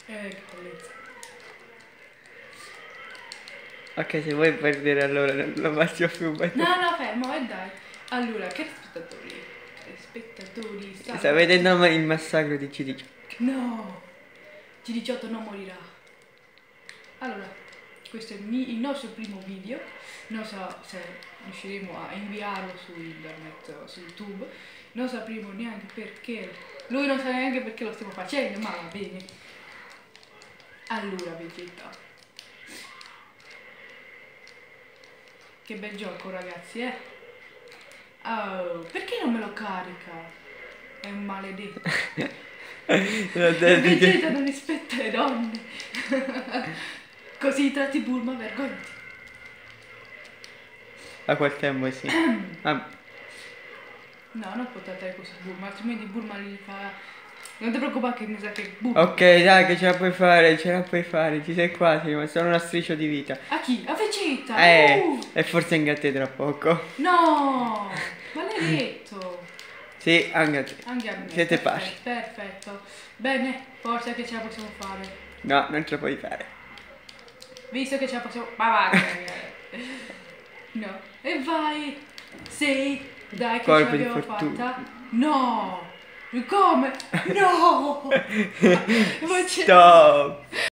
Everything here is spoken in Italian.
Che bellezza. Ok, se vuoi perdere allora non lo faccio più. No, fermo, e dai. Allora, che spettatori? Sta vedendo il massacro di CD. No! G18 non morirà. Allora, questo è il nostro primo video. Non so se riusciremo a inviarlo su internet, su YouTube. Non sapremo neanche perché. Lui non sa neanche perché lo stiamo facendo, ma va bene. Allora, Vegeta. Che bel gioco, ragazzi, eh? Oh, perché non me lo carica? È un maledetto. Vegeta non rispetta le donne. Così tratti Bulma, vergognati. A quel tempo sì. No, non può trattare così Bulma, altrimenti Bulma gli fa... Non ti preoccupare che mi sa che Bulma... Ok, dai, che ce la puoi fare, ci sei quasi, ma sono una striscia di vita. A chi? A Vegeta! E forse anche a te tra poco. No! Maledetto! Sì, anche a te. Anche a me. Siete pari. Perfetto. Bene, forse che ce la possiamo fare. No, non ce la puoi fare. Visto che ce la possiamo... Ma vai! No. E vai! Sì! Dai che Colpo ce di l'abbiamo fortuna. fatta! No! Come? No! Ma c'è... Stop!